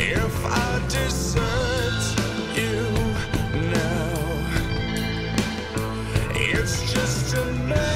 if I desert you now. It's just a